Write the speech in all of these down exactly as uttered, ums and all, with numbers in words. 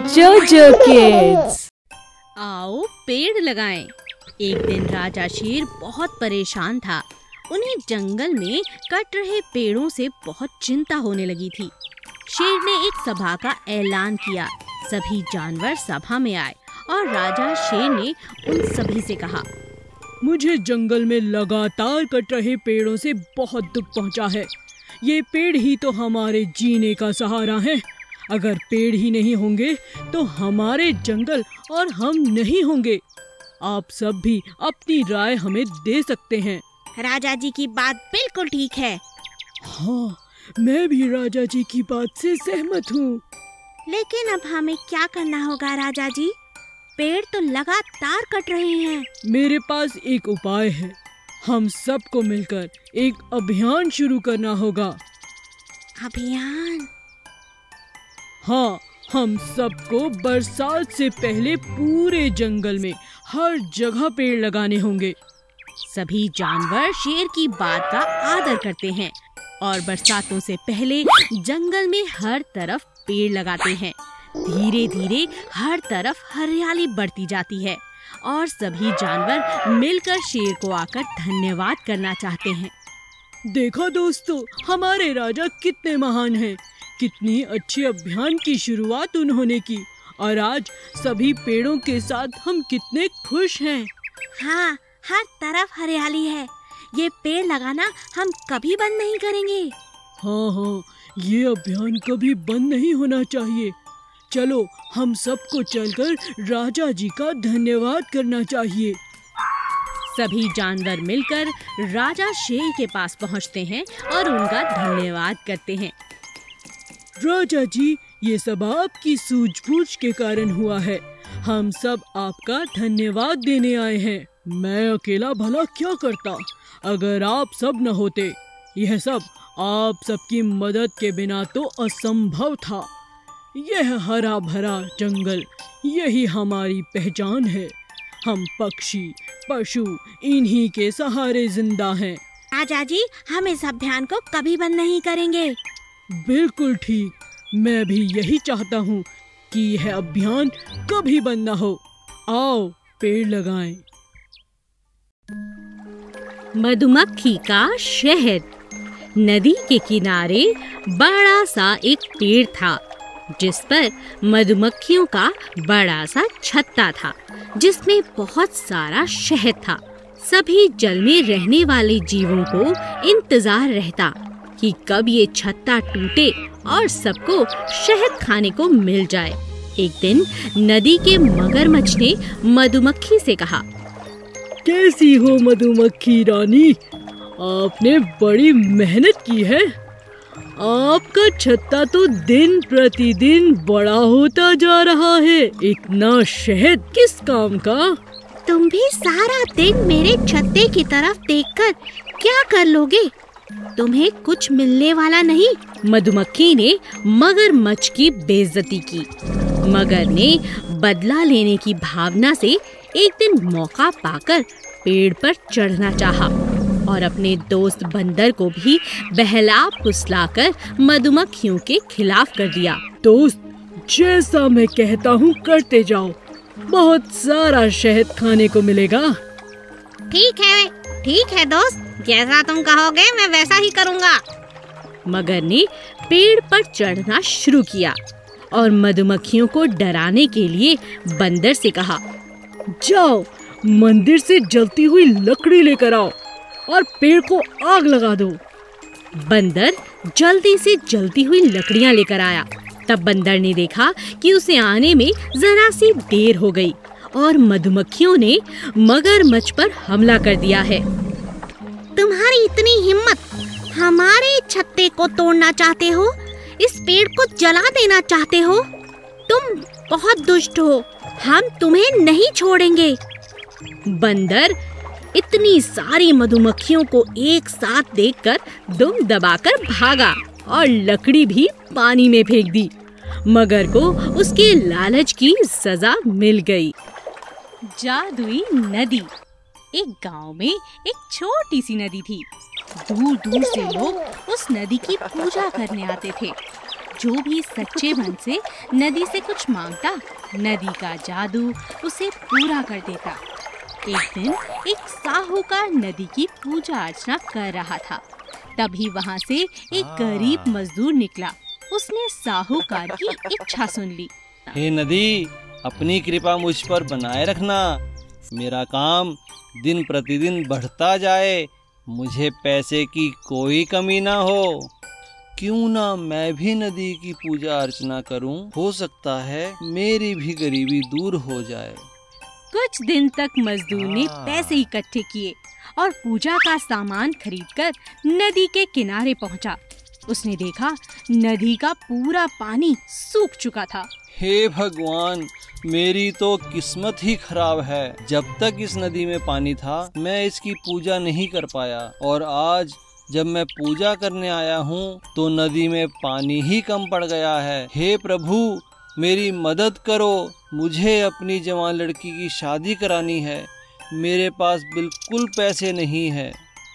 जोजो किड्स। आओ पेड़ लगाएं। एक दिन राजा शेर बहुत परेशान था। उन्हें जंगल में कट रहे पेड़ों से बहुत चिंता होने लगी थी। शेर ने एक सभा का ऐलान किया। सभी जानवर सभा में आए और राजा शेर ने उन सभी से कहा, मुझे जंगल में लगातार कट रहे पेड़ों से बहुत दुख पहुंचा है। ये पेड़ ही तो हमारे जीने का सहारा हैं। अगर पेड़ ही नहीं होंगे तो हमारे जंगल और हम नहीं होंगे। आप सब भी अपनी राय हमें दे सकते हैं। राजा जी की बात बिल्कुल ठीक है। हाँ, मैं भी राजा जी की बात से सहमत हूँ। लेकिन अब हमें क्या करना होगा राजा जी? पेड़ तो लगातार कट रहे हैं। मेरे पास एक उपाय है। हम सबको मिलकर एक अभियान शुरू करना होगा। अभियान? हाँ, हम सबको बरसात से पहले पूरे जंगल में हर जगह पेड़ लगाने होंगे। सभी जानवर शेर की बात का आदर करते हैं और बरसातों से पहले जंगल में हर तरफ पेड़ लगाते हैं। धीरे धीरे हर तरफ हरियाली बढ़ती जाती है और सभी जानवर मिलकर शेर को आकर धन्यवाद करना चाहते हैं। देखो दोस्तों, हमारे राजा कितने महान हैं। कितनी अच्छी अभियान की शुरुआत उन्होंने की और आज सभी पेड़ों के साथ हम कितने खुश हैं। हाँ, हर तरफ हरियाली है। ये पेड़ लगाना हम कभी बंद नहीं करेंगे। हाँ हाँ, ये अभियान कभी बंद नहीं होना चाहिए। चलो, हम सबको चलकर राजा जी का धन्यवाद करना चाहिए। सभी जानवर मिलकर राजा शेर के पास पहुंचते हैं और उनका धन्यवाद करते हैं। राजा जी, ये सब आपकी सूझबूझ के कारण हुआ है। हम सब आपका धन्यवाद देने आए हैं। मैं अकेला भला क्या करता अगर आप सब न होते। यह सब आप सबकी मदद के बिना तो असंभव था। यह हरा भरा जंगल, यही हमारी पहचान है। हम पक्षी, पशु इन्हीं के सहारे जिंदा हैं। राजा जी, हम इस अभियान को कभी बंद नहीं करेंगे। बिल्कुल ठीक, मैं भी यही चाहता हूँ कि यह अभियान कभी बंद न हो। आओ पेड़ लगाएं। मधुमक्खी का शहद। नदी के किनारे बड़ा सा एक पेड़ था जिस पर मधुमक्खियों का बड़ा सा छत्ता था जिसमें बहुत सारा शहद था। सभी जल में रहने वाले जीवों को इंतजार रहता कि कब ये छत्ता टूटे और सबको शहद खाने को मिल जाए। एक दिन नदी के मगरमच्छ ने मधुमक्खी से कहा, कैसी हो मधुमक्खी रानी? आपने बड़ी मेहनत की है। आपका छत्ता तो दिन प्रतिदिन बड़ा होता जा रहा है। इतना शहद किस काम का? तुम भी सारा दिन मेरे छत्ते की तरफ देखकर क्या कर लोगे? तुम्हें कुछ मिलने वाला नहीं। मधुमक्खी ने मगरमच्छ की बेइज्जती की। मगर ने बदला लेने की भावना से एक दिन मौका पाकर पेड़ पर चढ़ना चाहा और अपने दोस्त बंदर को भी बहला फुसलाकर मधुमक्खियों के खिलाफ कर दिया। दोस्त, जैसा मैं कहता हूँ करते जाओ, बहुत सारा शहद खाने को मिलेगा। ठीक है, ठीक है दोस्त, जैसा तुम कहोगे मैं वैसा ही करूँगा। मगर ने पेड़ पर चढ़ना शुरू किया और मधुमक्खियों को डराने के लिए बंदर से कहा, जाओ मंदिर से जलती हुई लकड़ी लेकर आओ और पेड़ को आग लगा दो। बंदर जल्दी से जलती हुई लकड़ियां लेकर आया। तब बंदर ने देखा कि उसे आने में जरा सी देर हो गई और मधुमक्खियों ने मगरमच्छ पर हमला कर दिया है। तुम्हारी इतनी हिम्मत, हमारे छत्ते को तोड़ना चाहते हो? इस पेड़ को जला देना चाहते हो? तुम बहुत दुष्ट हो, हम तुम्हें नहीं छोड़ेंगे। बंदर इतनी सारी मधुमक्खियों को एक साथ देखकर दुम दबाकर भागा और लकड़ी भी पानी में फेंक दी। मगर को उसके लालच की सजा मिल गई। जादुई नदी। एक गांव में एक छोटी सी नदी थी। दूर दूर से लोग उस नदी की पूजा करने आते थे। जो भी सच्चे मन से नदी से कुछ मांगता, नदी का जादू उसे पूरा कर देता। एक दिन एक साहूकार नदी की पूजा अर्चना कर रहा था। तभी वहाँ से एक गरीब मजदूर निकला। उसने साहूकार की इच्छा सुन ली। हे नदी, अपनी कृपा मुझ पर बनाए रखना। मेरा काम दिन प्रतिदिन बढ़ता जाए, मुझे पैसे की कोई कमी ना हो। क्यों ना मैं भी नदी की पूजा अर्चना करूं, हो सकता है मेरी भी गरीबी दूर हो जाए। कुछ दिन तक मजदूर ने पैसे इकट्ठे किए और पूजा का सामान खरीदकर नदी के किनारे पहुंचा। उसने देखा नदी का पूरा पानी सूख चुका था। हे भगवान, मेरी तो किस्मत ही खराब है। जब तक इस नदी में पानी था मैं इसकी पूजा नहीं कर पाया, और आज जब मैं पूजा करने आया हूँ तो नदी में पानी ही कम पड़ गया है। हे प्रभु, मेरी मदद करो। मुझे अपनी जवान लड़की की शादी करानी है। मेरे पास बिल्कुल पैसे नहीं है।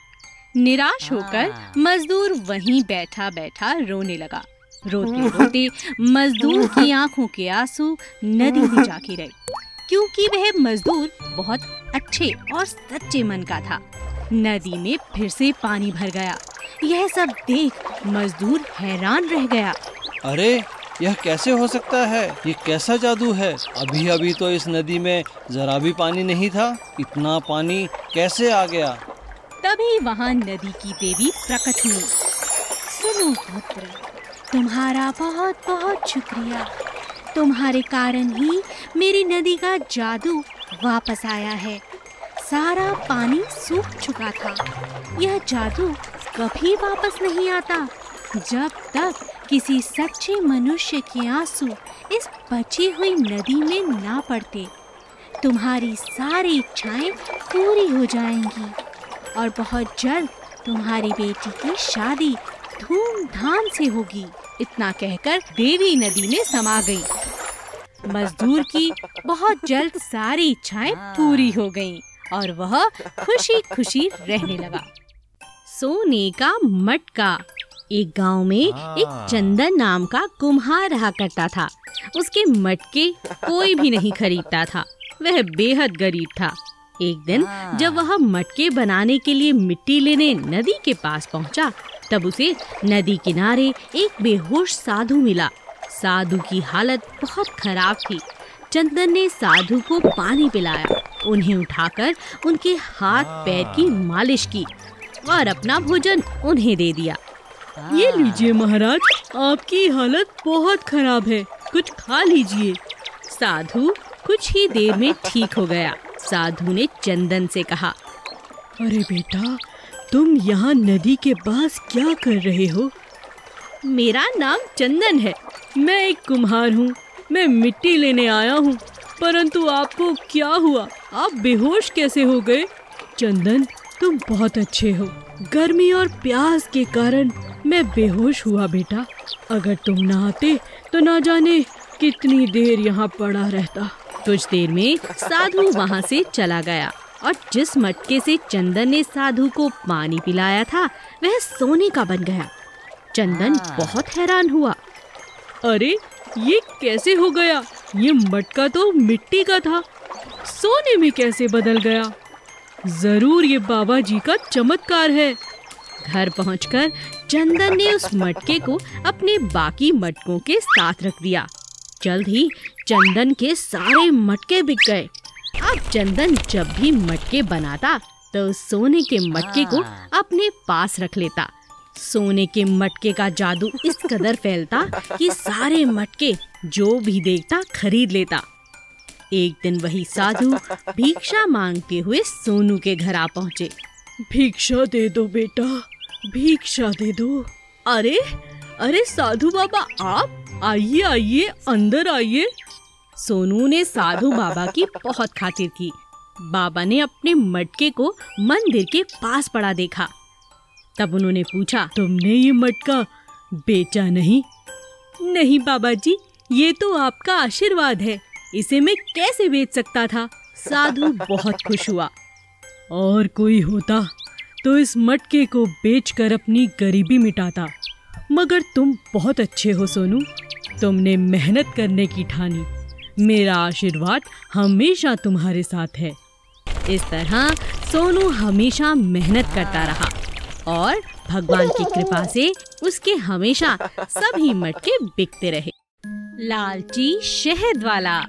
निराश होकर मजदूर वहीं बैठा बैठा रोने लगा। रोते रोते मजदूर की आंखों के आंसू नदी में जा गिरे, क्योंकि वह मजदूर बहुत अच्छे और सच्चे मन का था। नदी में फिर से पानी भर गया। यह सब देख मजदूर हैरान रह गया। अरे, यह कैसे हो सकता है? ये कैसा जादू है? अभी अभी तो इस नदी में जरा भी पानी नहीं था, इतना पानी कैसे आ गया? तभी वहाँ नदी की देवी प्रकट हुई। सुनो पुत्र, तुम्हारा बहुत बहुत शुक्रिया। तुम्हारे कारण ही मेरी नदी का जादू वापस आया है। सारा पानी सूख चुका था। यह जादू कभी वापस नहीं आता जब तक किसी सच्चे मनुष्य के आंसू इस बची हुई नदी में ना पड़ते। तुम्हारी सारी इच्छाएं पूरी हो जाएंगी और बहुत जल्द तुम्हारी बेटी की शादी धूमधाम से होगी। इतना कहकर देवी नदी में समा गई। मजदूर की बहुत जल्द सारी इच्छाएं पूरी हो गईं और वह खुशी खुशी रहने लगा। सोने का मटका। एक गांव में एक चंदन नाम का कुम्हार रहा करता था। उसके मटके कोई भी नहीं खरीदता था। वह बेहद गरीब था। एक दिन जब वह मटके बनाने के लिए मिट्टी लेने नदी के पास पहुंचा, तब उसे नदी किनारे एक बेहोश साधु मिला। साधु की हालत बहुत खराब थी। चंदन ने साधु को पानी पिलाया, उन्हें उठाकर उनके हाथ पैर की मालिश की और अपना भोजन उन्हें दे दिया। ये लीजिए महाराज, आपकी हालत बहुत खराब है, कुछ खा लीजिए। साधु कुछ ही देर में ठीक हो गया। साधु ने चंदन से कहा, अरे बेटा, तुम यहाँ नदी के पास क्या कर रहे हो? मेरा नाम चंदन है। मैं एक कुम्हार हूँ। मैं मिट्टी लेने आया हूँ, परंतु आपको क्या हुआ? आप बेहोश कैसे हो गए? चंदन, तुम बहुत अच्छे हो। गर्मी और प्यास के कारण मैं बेहोश हुआ बेटा। अगर तुम न आते तो ना जाने कितनी देर यहाँ पड़ा रहता। कुछ देर में साधु वहाँ से चला गया और जिस मटके से चंदन ने साधु को पानी पिलाया था वह सोने का बन गया। चंदन बहुत हैरान हुआ। अरे, ये कैसे हो गया? ये मटका तो मिट्टी का था, सोने में कैसे बदल गया? जरूर ये बाबा जी का चमत्कार है। घर पहुंचकर चंदन ने उस मटके को अपने बाकी मटकों के साथ रख दिया। जल्द ही चंदन के सारे मटके बिक गए। अब चंदन जब भी मटके बनाता तो सोने के मटके को अपने पास रख लेता। सोने के मटके का जादू इस कदर फैलता कि सारे मटके जो भी देखता खरीद लेता। एक दिन वही साधु भिक्षा मांगते हुए सोनू के घर आ पहुँचे। भिक्षा दे दो बेटा, भिक्षा दे दो। अरे अरे साधु बाबा, आप आइए आइए, अंदर आइए। सोनू ने साधु बाबा की बहुत खातिर की। बाबा ने अपने मटके को मंदिर के पास पड़ा देखा। तब उन्होंने पूछा, तुमने ये मटका बेचा नहीं? नहीं बाबा जी, ये तो आपका आशीर्वाद है, इसे मैं कैसे बेच सकता था। साधु बहुत खुश हुआ। और कोई होता तो इस मटके को बेचकर अपनी गरीबी मिटाता, मगर तुम बहुत अच्छे हो सोनू, तुमने मेहनत करने की ठानी। मेरा आशीर्वाद हमेशा तुम्हारे साथ है। इस तरह सोनू हमेशा मेहनत करता रहा और भगवान की कृपा से उसके हमेशा सभी मटके बिकते रहे। लालची शहद वाला।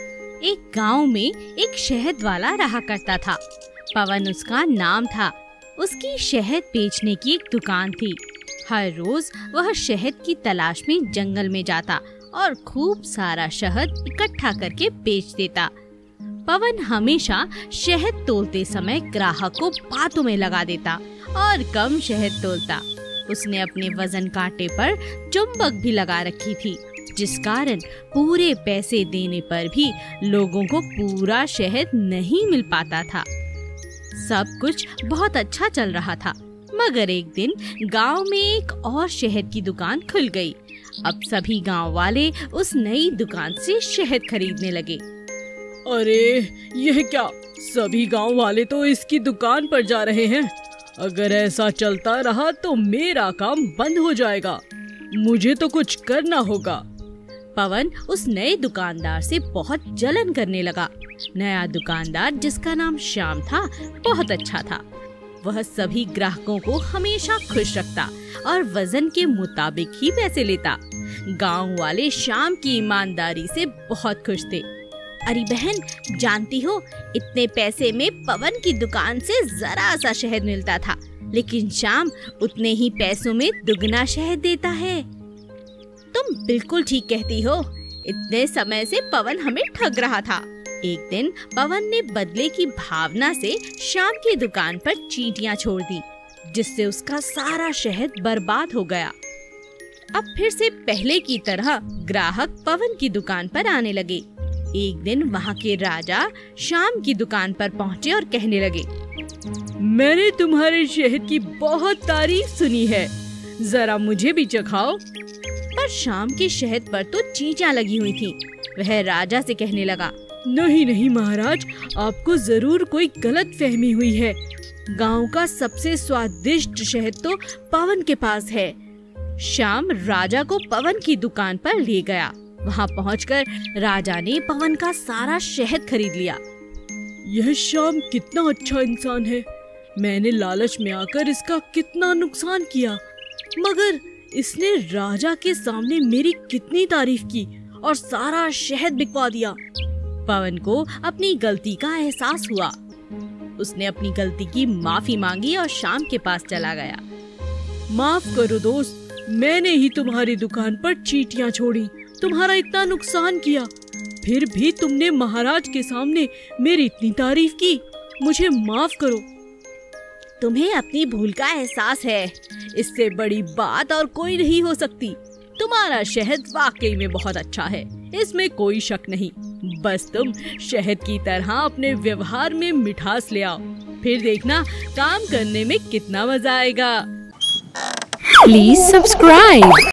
एक गांव में एक शहद वाला रहा करता था। पवन उसका नाम था। उसकी शहद बेचने की एक दुकान थी। हर रोज वह शहद की तलाश में जंगल में जाता और खूब सारा शहद इकट्ठा करके बेच देता। पवन हमेशा शहद तोलते समय ग्राहक को बातों में लगा देता और कम शहद तोलता। उसने अपने वजन कांटे पर चुंबक भी लगा रखी थी, जिस कारण पूरे पैसे देने पर भी लोगों को पूरा शहद नहीं मिल पाता था। सब कुछ बहुत अच्छा चल रहा था, मगर एक दिन गांव में एक और शहद की दुकान खुल गई। अब सभी गांव वाले उस नई दुकान से शहद खरीदने लगे। अरे यह क्या, सभी गांव वाले तो इसकी दुकान पर जा रहे हैं। अगर ऐसा चलता रहा तो मेरा काम बंद हो जाएगा। मुझे तो कुछ करना होगा। पवन उस नए दुकानदार से बहुत जलन करने लगा। नया दुकानदार, जिसका नाम श्याम था, बहुत अच्छा था। वह सभी ग्राहकों को हमेशा खुश रखता और वजन के मुताबिक ही पैसे लेता। गांव वाले श्याम की ईमानदारी से बहुत खुश थे। अरे बहन, जानती हो, इतने पैसे में पवन की दुकान से जरा सा शहद मिलता था, लेकिन श्याम उतने ही पैसों में दुगना शहद देता है। तुम बिल्कुल ठीक कहती हो। इतने समय से पवन हमें ठग रहा था। एक दिन पवन ने बदले की भावना से श्याम की दुकान पर चींटियां छोड़ दी, जिससे उसका सारा शहद बर्बाद हो गया। अब फिर से पहले की तरह ग्राहक पवन की दुकान पर आने लगे। एक दिन वहाँ के राजा श्याम की दुकान पर पहुँचे और कहने लगे, मैंने तुम्हारे शहद की बहुत तारीफ सुनी है, जरा मुझे भी चखाओ। पर श्याम के शहद पर तो चींटियां लगी हुई थी। वह राजा से कहने लगा, नहीं नहीं महाराज, आपको जरूर कोई गलत फहमी हुई है। गांव का सबसे स्वादिष्ट शहद तो पवन के पास है। श्याम राजा को पवन की दुकान पर ले गया। वहाँ पहुंचकर राजा ने पवन का सारा शहद खरीद लिया। यह श्याम कितना अच्छा इंसान है। मैंने लालच में आकर इसका कितना नुकसान किया, मगर इसने राजा के सामने मेरी कितनी तारीफ की और सारा शहद बिकवा दिया। पवन को अपनी गलती का एहसास हुआ। उसने अपनी गलती की माफी मांगी और श्याम के पास चला गया। माफ करो दोस्त, मैंने ही तुम्हारी दुकान पर चींटियां छोड़ी, तुम्हारा इतना नुकसान किया, फिर भी तुमने महाराज के सामने मेरी इतनी तारीफ की। मुझे माफ करो। तुम्हें अपनी भूल का एहसास है, इससे बड़ी बात और कोई नहीं हो सकती। तुम्हारा शहद वाकई में बहुत अच्छा है, इसमें कोई शक नहीं। बस तुम शहद की तरह अपने व्यवहार में मिठास ले आओ, फिर देखना काम करने में कितना मजा आएगा। Please subscribe.